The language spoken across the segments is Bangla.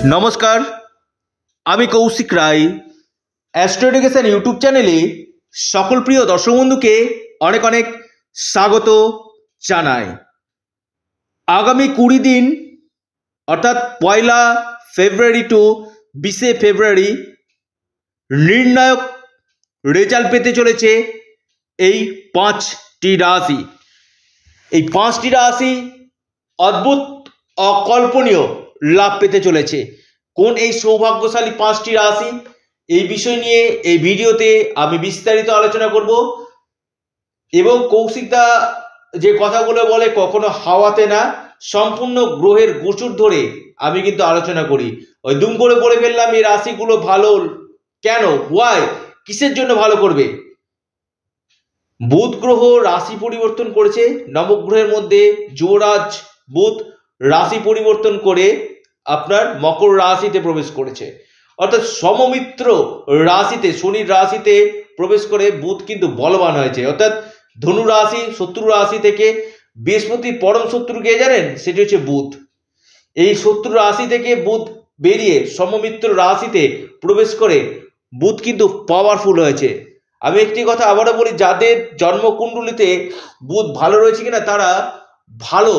নমস্কার, আমি Kaushik Roy. Astro education YouTube চ্যানেলে সকল প্রিয় দর্শক বন্ধুকে অনেক অনেক স্বাগত জানাই। আগামী 20 দিন অর্থাৎ 1 ফেব্রুয়ারি টু 20 ফেব্রুয়ারি নির্ণায়ক রেজাল্ট পেতে চলেছে এই 5টি রাশি। এই 5টি রাশি অদ্ভুত অকল্পনীয় লাভ পেতে চলেছে। কোন এই সৌভাগ্যশালী 5টি রাশি, এই বিষয় নিয়ে এই ভিডিওতে আমি বিস্তারিত আলোচনা করব। এবং কৌশিকদা যে কথাগুলো বলে কখনো হাওয়াতে না, সম্পূর্ণ গ্রহের গোচর ধরে আমি কিন্তু আলোচনা করি। ওই দুম করে বলে ফেললাম এই রাশিগুলো ভালো কেন, ওয়াই, কিসের জন্য ভালো করবে। বুধ গ্রহ রাশি পরিবর্তন করেছে। নবগ্রহের মধ্যে যুবরাজ বুধ রাশি পরিবর্তন করে আপনার মকর রাশিতে প্রবেশ করেছে, অর্থাৎ সমমিত্র রাশিতে, শনির রাশিতে প্রবেশ করে বুধ কিন্তু বলবান হয়েছে। অর্থাৎ ধনু রাশি, শত্রু রাশি থেকে বৃহস্পতির পরম শত্রু কে জানেন, সেটি হচ্ছে বুধ। এই শত্রু রাশি থেকে বুধ বেরিয়ে সমমিত্র রাশিতে প্রবেশ করে বুধ কিন্তু পাওয়ারফুল হয়েছে। আমি একটি কথা আবারও বলি, যাদের জন্মকুণ্ডলিতে বুধ ভালো রয়েছে কিনা তারা ভালো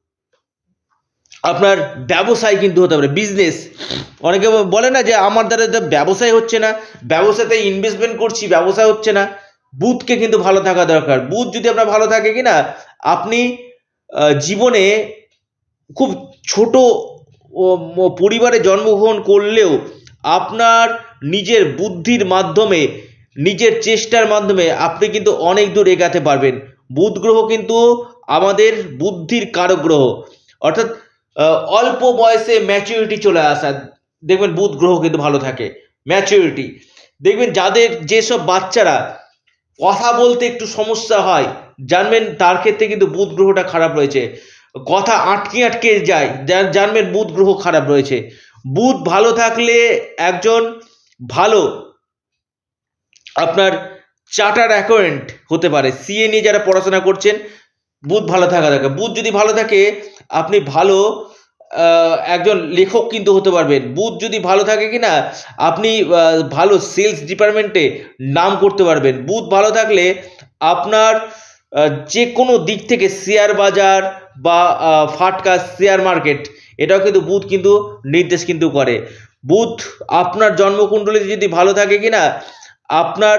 আপনার ব্যবসায় কিন্তু হতে পারে, বিজনেস। অনেকে বলে না যে আমার দ্বারা ব্যবসায় হচ্ছে না, ব্যবসাতে ইনভেস্টমেন্ট করছি, ব্যবসা হচ্ছে না। বুধকে কিন্তু ভালো থাকা দরকার। বুধ যদি আপনার ভালো থাকে কিনা, আপনি জীবনে খুব ছোট পরিবারে জন্মগ্রহণ করলেও আপনার নিজের বুদ্ধির মাধ্যমে, নিজের চেষ্টার মাধ্যমে আপনি কিন্তু অনেক দূর এগাতে পারবেন। বুধ গ্রহ কিন্তু আমাদের বুদ্ধির কারক গ্রহ, অর্থাৎ অল্প বয়সে ম্যাচুরিটি চলে আসা। দেখবেন বুধ গ্রহ কিন্তু ভালো থাকে, ম্যাচুরিটি। দেখবেন যাদের যেসব বাচ্চারা কথা বলতে একটু সমস্যা হয়, জানবেন তার ক্ষেত্রে কিন্তু বুধ গ্রহটা খারাপ রয়েছে। কথা আটকে আটকে যায়, জানবেন বুধ গ্রহ খারাপ রয়েছে। বুধ ভালো থাকলে একজন ভালো আপনার চার্টার্ড অ্যাকাউন্ট্যান্ট হতে পারে। সিএ নিয়ে যারা পড়াশোনা করছেন, বুধ ভালো থাকা দরকার। বুধ যদি ভালো থাকে আপনি ভালো একজন লেখক কিন্তু হতে পারবেন। বুধ যদি ভালো থাকে কিনা আপনি ভালো সেলস ডিপার্টমেন্টে নাম করতে পারবেন। বুধ ভালো থাকলে আপনার যে কোনো দিক থেকে শেয়ার বাজার বা ফাটকা শেয়ার মার্কেট, এটাও কিন্তু বুধ কিন্তু নির্দেশ কিন্তু করে। বুধ আপনার জন্মকুণ্ডলিতে যদি ভালো থাকে কিনা আপনার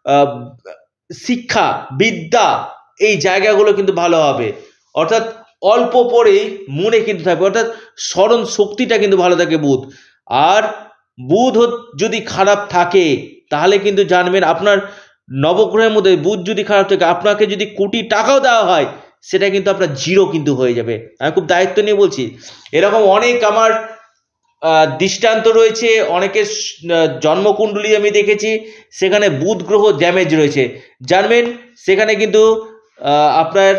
শিক্ষা, বিদ্যা, এই জায়গাগুলো কিন্তু ভালো হবে। অর্থাৎ অল্প পরেই মনে কিন্তু থাকবে, অর্থাৎ স্মরণ শক্তিটা কিন্তু ভালো থাকে বুধ। আর বুধ যদি খারাপ থাকে তাহলে কিন্তু জানবেন আপনার নবগ্রহের মধ্যে বুধ যদি খারাপ থাকে, আপনাকে যদি কোটি টাকাও দেওয়া হয় সেটা কিন্তু আপনার জিরো কিন্তু হয়ে যাবে। আমি খুব দায়িত্ব নিয়ে বলছি। এরকম অনেক আমার দৃষ্টান্ত রয়েছে। অনেকের জন্মকুণ্ডলী আমি দেখেছি, সেখানে বুধ গ্রহ ড্যামেজ রয়েছে, জানবেন সেখানে কিন্তু আপনার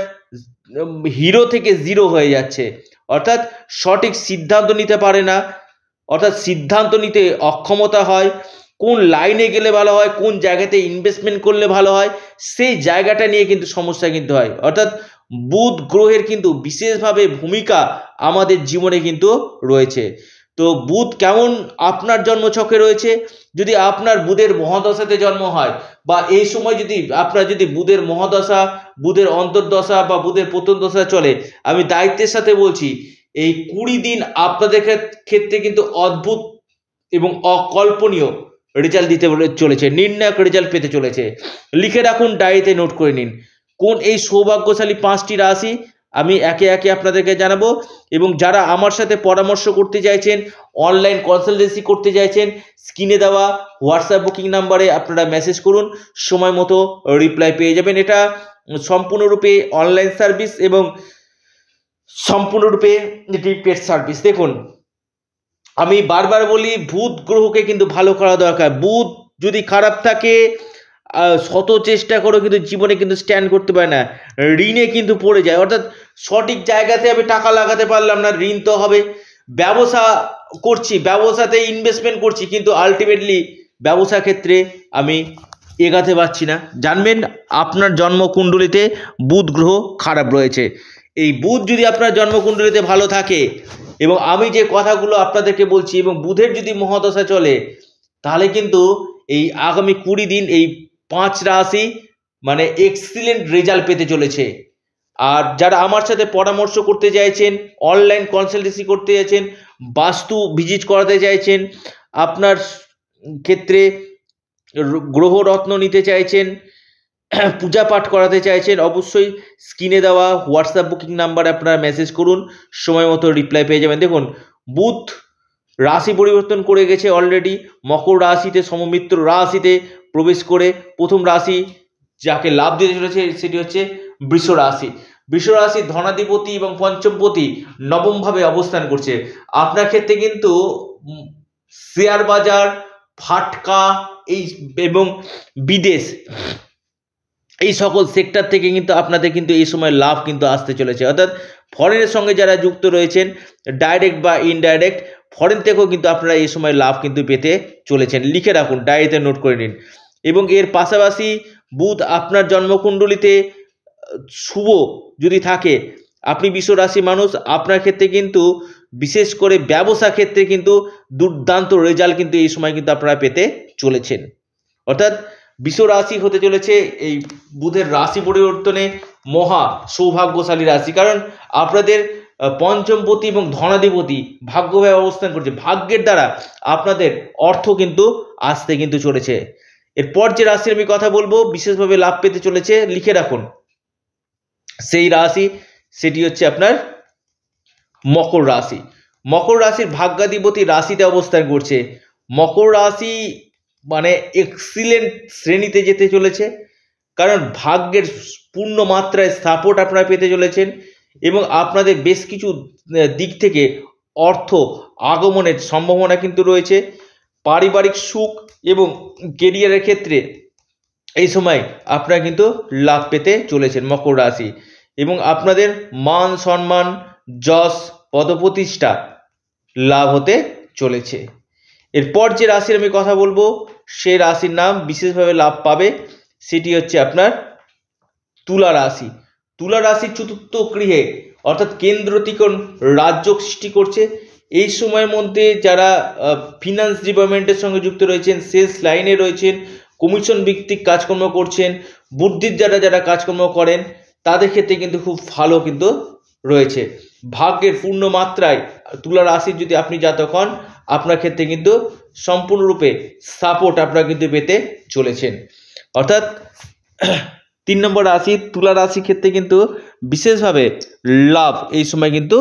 হিরো থেকে জিরো হয়ে যাচ্ছে। অর্থাৎ সঠিক সিদ্ধান্ত নিতে পারে না, অর্থাৎ সিদ্ধান্ত নিতে অক্ষমতা হয়। কোন লাইনে গেলে ভালো হয়, কোন জায়গাতে ইনভেস্টমেন্ট করলে ভালো হয়, সেই জায়গাটা নিয়ে কিন্তু সমস্যা কিন্তু হয়। অর্থাৎ বুধ গ্রহের কিন্তু বিশেষভাবে ভূমিকা আমাদের জীবনে কিন্তু রয়েছে। তো বুধ কেমন আপনার জন্মছকে রয়েছে, যদি আপনার বুধের মহাদশাতে জন্ম হয় বা এই সময় যদি আপনার যদি বুধের মহাদশা, বুধের অন্তর্দশা বা বুধের প্রথম দশা চলে, আমি দায়িত্বের সাথে বলছি এই 20 দিন আপনাদের ক্ষেত্রে কিন্তু অদ্ভুত এবং অকল্পনীয় রেজাল্ট দিতে চলেছে, নির্ণায়ক রেজাল্ট পেতে চলেছে। লিখে রাখুন, ডায়েরিতে নোট করে নিন কোন এই সৌভাগ্যশালী 5টি রাশি, আমি একে একে আপনাদেরকে জানাবো। এবং যারা আমার সাথে পরামর্শ করতে চাইছেন, অনলাইন কনসালটেন্সি করতে চাইছেন, স্ক্রিনে দেওয়া হোয়াটসঅ্যাপ বুকিং নাম্বারে আপনারা মেসেজ করুন, সময় মতো রিপ্লাই পেয়ে যাবেন। এটা সম্পূর্ণরূপে অনলাইন সার্ভিস এবং সম্পূর্ণরূপে এটি পেড সার্ভিস। দেখুন, আমি বারবার বলি বুধ গ্রহকে কিন্তু ভালো করা দরকার। বুধ যদি খারাপ থাকে শত চেষ্টা করে কিন্তু জীবনে কিন্তু স্ট্যান্ড করতে পারে না, ঋণে কিন্তু পড়ে যায়। অর্থাৎ সঠিক জায়গাতে আমি টাকা লাগাতে পারলাম না, ঋণ তো হবে। ব্যবসা করছি, ব্যবসাতে ইনভেস্টমেন্ট করছি, কিন্তু আলটিমেটলি ব্যবসা ক্ষেত্রে আমি এগাতে পারছি না। জানবেন আপনার জন্মকুণ্ডলিতে বুধ গ্রহ খারাপ রয়েছে। এই বুধ যদি আপনার জন্মকুণ্ডলিতে ভালো থাকে এবং আমি যে কথাগুলো আপনাদেরকে বলছি এবং বুধের যদি মহাদশা চলে, তাহলে কিন্তু এই আগামী 20 দিন এই 5 রাশি মানে এক্সিলেন্ট রেজাল্ট পেতে চলেছে। আর যারা আমার সাথে পরামর্শ করতে চাইছেন, অনলাইন কনসালটেন্সি করতে চাইছেন, বাস্তু ভিজিট করাতে চাইছেন, আপনার ক্ষেত্রে গ্রহরত্ন নিতে চাইছেন, পূজা পাঠ করাতে চাইছেন, অবশ্যই স্ক্রিনে দেওয়া হোয়াটসঅ্যাপ বুকিং নাম্বারে আপনারা মেসেজ করুন, সময় মতো রিপ্লাই পেয়ে যাবেন। দেখুন, বুধ রাশি পরিবর্তন করে গেছে অলরেডি, মকর রাশিতে সমমিত্র রাশিতে প্রবেশ করে প্রথম রাশি যাকে লাভ দিতে চলেছে সেটি হচ্ছে বৃষ রাশি। বৃষ রাশির ধনাধিপতি এবং পঞ্চমপতি নবমভাবে অবস্থান করছে। আপনার ক্ষেত্রে কিন্তু শেয়ার বাজার, ফাটকা এই এবং বিদেশ এই সকল সেক্টর থেকে কিন্তু আপনাদের কিন্তু এই সময় লাভ কিন্তু আসতে চলেছে। অর্থাৎ ফরেনের সঙ্গে যারা যুক্ত রয়েছেন, ডাইরেক্ট বা ইনডাইরেক্ট, ফরেন থেকেও কিন্তু আপনারা এই সময় লাভ কিন্তু পেতে চলেছেন। লিখে রাখুন, ডায়েরিতে নোট করে নিন। এবং এর পাশাপাশি বুধ আপনার জন্মকুণ্ডলিতে শুভ যদি থাকে, আপনি বৃষ রাশি মানুষ, আপনার ক্ষেত্রে কিন্তু বিশেষ করে ব্যবসা ক্ষেত্রে কিন্তু দুর্দান্ত রেজাল্ট কিন্তু এই সময় কিন্তু আপনারা পেতে চলেছেন। অর্থাৎ বৃষ রাশি হতে চলেছে এই বুধের রাশি পরিবর্তনে মহা সৌভাগ্যশালী রাশি, কারণ আপনাদের পঞ্চমপতি এবং ধনাধিপতি ভাগ্যভাবে অবস্থান করছে। ভাগ্যের দ্বারা আপনাদের অর্থ কিন্তু আসতে কিন্তু চলেছে। এরপর যে রাশির আমি কথা বলবো বিশেষভাবে লাভ পেতে চলেছে, লিখে রাখুন সেই রাশি, সেটি হচ্ছে আপনার মকর রাশি। মকর রাশির ভাগ্যাধিপতি রাশিতে অবস্থান করছে। মকর রাশি মানে এক্সিলেন্ট শ্রেণীতে যেতে চলেছে, কারণ ভাগ্যের পূর্ণ মাত্রায় সাপোর্ট আপনারা পেতে চলেছেন এবং আপনাদের বেশ কিছু দিক থেকে অর্থ আগমনের সম্ভাবনা কিন্তু রয়েছে। পারিবারিক সুখ এবং কেরিয়ারের ক্ষেত্রে এই সময় আপনারা কিন্তু লাভ পেতে চলেছেন মকর রাশি, এবং আপনাদের মান সম্মান, যশ, পদপ্রতিষ্ঠা লাভ হতে চলেছে। এরপর যে রাশির আমি কথা বলবো সেই রাশির নাম বিশেষভাবে লাভ পাবে, সেটি হচ্ছে আপনার তুলা রাশি। তুলা রাশির চতুর্থ গৃহে অর্থাৎ কেন্দ্র ত্রিকোণ রাজ্য সৃষ্টি করছে। এই সময়ের মধ্যে যারা ফিনান্স ডিপার্টমেন্টের সঙ্গে যুক্ত রয়েছেন, সেলস লাইনে রয়েছেন, কমিশন ভিত্তিক কাজকর্ম করছেন, বুদ্ধির যারা যারা কাজকর্ম করেন, তাদের ক্ষেত্রে কিন্তু খুব ভালো কিন্তু রয়েছে। ভাগ্যের পূর্ণ মাত্রায় তুলা রাশির যদি আপনি জাতক হন, আপনার ক্ষেত্রে কিন্তু সম্পূর্ণরূপে সাপোর্ট আপনারা কিন্তু পেতে চলেছেন। অর্থাৎ 3 নম্বর রাশি তুলা রাশির ক্ষেত্রে কিন্তু বিশেষভাবে লাভ এই সময় কিন্তু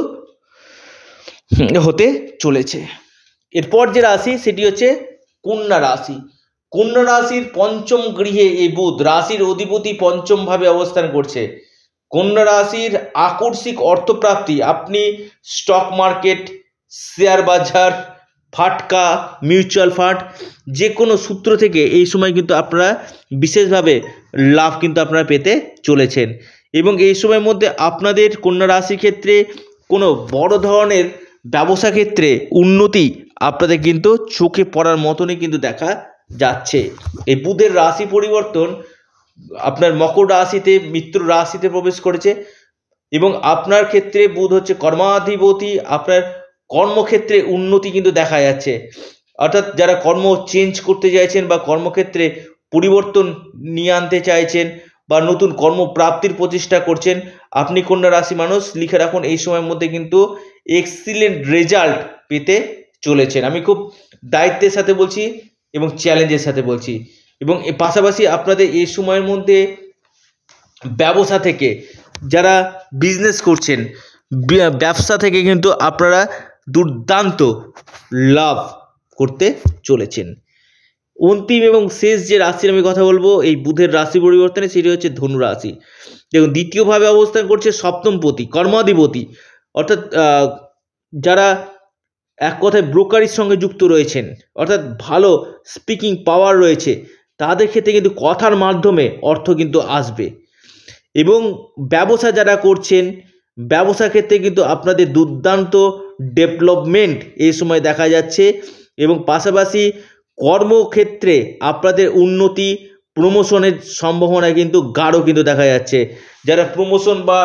হতে চলেছে। এরপর যে রাশি সেটি হচ্ছে কন্যা রাশি। কন্যা রাশির পঞ্চম গৃহে এই বুধ রাশির অধিপতি পঞ্চমভাবে অবস্থান করছে। কন্যা রাশির আকস্মিক অর্থপ্রাপ্তি, আপনি স্টক মার্কেট, শেয়ার বাজার, ফাটকা, মিউচুয়াল ফান্ড যে কোনো সূত্র থেকে এই সময় কিন্তু আপনারা বিশেষভাবে লাভ কিন্তু আপনারা পেতে চলেছেন। এবং এই সময়ের মধ্যে আপনাদের কন্যা রাশির ক্ষেত্রে কোনো বড় ধরনের ব্যবসা ক্ষেত্রে উন্নতি আপনাদের কিন্তু চোখে পড়ার মতনই কিন্তু দেখা যাচ্ছে। এই বুধের রাশি পরিবর্তন আপনার মকর রাশিতে মিত্র রাশিতে প্রবেশ করেছে এবং আপনার ক্ষেত্রে বুধ হচ্ছে কর্মাধিপতি। আপনার কর্মক্ষেত্রে উন্নতি কিন্তু দেখা যাচ্ছে, অর্থাৎ যারা কর্ম চেঞ্জ করতে চাইছেন বা কর্মক্ষেত্রে পরিবর্তন নিয়ে আনতে চাইছেন বা নতুন কর্মপ্রাপ্তির প্রচেষ্টা করছেন, আপনি কন্যা রাশি মানুষ লিখে রাখুন এই সময়ের মধ্যে কিন্তু এক্সিলেন্ট রেজাল্ট পেতে চলেছেন। আমি খুব দায়িত্বের সাথে বলছি এবং চ্যালেঞ্জের সাথে বলছি। এবং এর পাশাপাশি আপনাদের এই সময়ের মধ্যে ব্যবসা থেকে যারা বিজনেস করছেন, ব্যবসা থেকে কিন্তু আপনারা দুর্দান্ত লাভ করতে চলেছেন। অন্তিম এবং শেষ যে রাশির আমি কথা বলবো এই বুধের রাশি পরিবর্তনে, সেটি হচ্ছে ধনু রাশি। দেখুন, দ্বিতীয়ভাবে অবস্থান করছে সপ্তমপতি কর্মাধিপতি, অর্থাৎ যারা এক কথায় ব্রোকারির সঙ্গে যুক্ত রয়েছেন, অর্থাৎ ভালো স্পিকিং পাওয়ার রয়েছে, তাদের ক্ষেত্রে কিন্তু কথার মাধ্যমে অর্থ কিন্তু আসবে। এবং ব্যবসা যারা করছেন, ব্যবসা ক্ষেত্রে কিন্তু আপনাদের দুর্দান্ত ডেভেলপমেন্ট এই সময় দেখা যাচ্ছে। এবং পাশাপাশি কর্মক্ষেত্রে আপনাদের উন্নতি, প্রমোশনের সম্ভাবনা কিন্তু গাঢ় কিন্তু দেখা যাচ্ছে। যারা প্রমোশন বা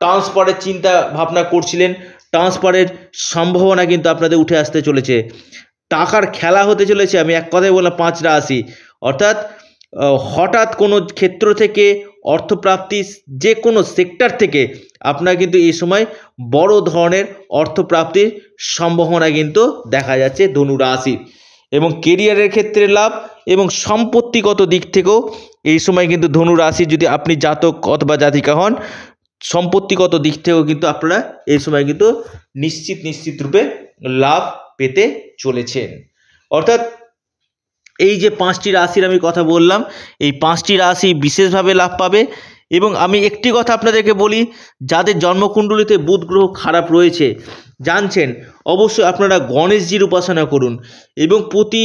ট্রান্সফারের চিন্তা ভাবনা করছিলেন, ট্রান্সফারের সম্ভাবনা কিন্তু আপনাদের উঠে আসতে চলেছে। টাকার খেলা হতে চলেছে। আমি এক কথায় বললাম 5 রাশি, অর্থাৎ হঠাৎ কোনো ক্ষেত্র থেকে অর্থপ্রাপ্তি, যে কোনো সেক্টর থেকে আপনার কিন্তু এই সময় বড় ধরনের অর্থপ্রাপ্তির সম্ভাবনা কিন্তু দেখা যাচ্ছে ধনু রাশি। এবং কেরিয়ারের ক্ষেত্রে লাভ এবং সম্পত্তিগত দিক থেকেও এই সময় কিন্তু ধনু রাশি, যদি আপনি জাতক অথবা জাতিকা হন, সম্পত্তিগত দিক থেকেও কিন্তু আপনারা এই সময় কিন্তু নিশ্চিত রূপে লাভ পেতে চলেছেন। অর্থাৎ এই যে 5টি রাশির আমি কথা বললাম, এই 5টি রাশি বিশেষভাবে লাভ পাবে। এবং আমি একটি কথা আপনাদেরকে বলি, যাদের জন্মকুণ্ডলিতে বুধ গ্রহ খারাপ রয়েছে জানছেন, অবশ্যই আপনারা গণেশজির উপাসনা করুন এবং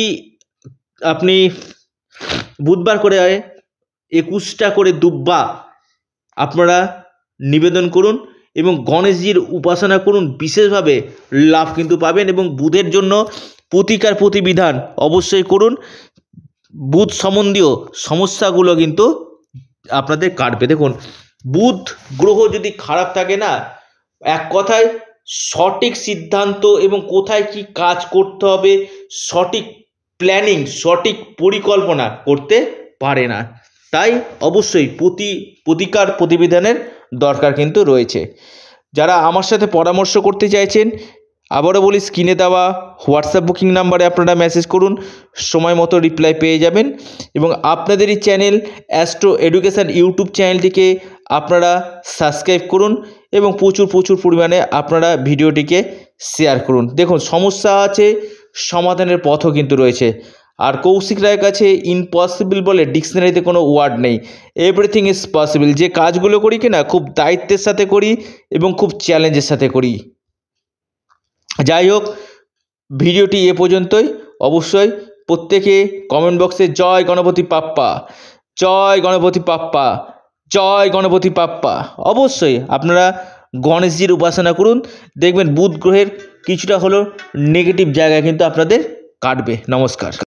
আপনি বুধবার করে 21টা করে দুব্বা আপনারা নিবেদন করুন এবং গণেশজির উপাসনা করুন, বিশেষভাবে লাভ কিন্তু পাবেন। এবং বুধের জন্য প্রতিকার প্রতিবিধান অবশ্যই করুন, বুধ সম্বন্ধীয় সমস্যাগুলো কিন্তু আপনাদের কাটবে। দেখুন, বুধ গ্রহ যদি খারাপ থাকে না, এক কথায় সঠিক সিদ্ধান্ত এবং কোথায় কি কাজ করতে হবে, সঠিক প্ল্যানিং, সঠিক পরিকল্পনা করতে পারে না। তাই অবশ্যই প্রতিকার প্রতিবিধানের দরকার কিন্তু রয়েছে। যারা আমার সাথে পরামর্শ করতে চাইছেন, আবারও বলি, স্ক্রিনে দেওয়া হোয়াটসঅ্যাপ বুকিং নাম্বারে আপনারা মেসেজ করুন, সময় মতো রিপ্লাই পেয়ে যাবেন। এবং আপনাদের এই চ্যানেল অ্যাস্ট্রো এডুকেশান ইউটিউব চ্যানেলটিকে আপনারা সাবস্ক্রাইব করুন এবং প্রচুর পরিমাণে আপনারা ভিডিওটিকে শেয়ার করুন। দেখুন, সমস্যা আছে, সমাধানের পথও কিন্তু রয়েছে। আর কৌশিক রায়ের কাছে ইম্পসিবল বলে ডিকশনারিতে কোনো ওয়ার্ড নেই, এভরিথিং ইজ পসিবল। যে কাজগুলো করি কিনা খুব দায়িত্বের সাথে করি এবং খুব চ্যালেঞ্জের সাথে করি। যাই হোক, ভিডিওটি এ পর্যন্তই। অবশ্যই প্রত্যেকে কমেন্ট বক্সে জয় গণপতি বাপ্পা, জয় গণপতি বাপ্পা, জয় গণপতি বাপ্পা অবশ্যই আপনারা গণেশজির উপাসনা করুন, দেখবেন বুধ গ্রহের কিছুটা হলেও নেগেটিভ জায়গা কিন্তু আপনাদের কাটবে। নমস্কার।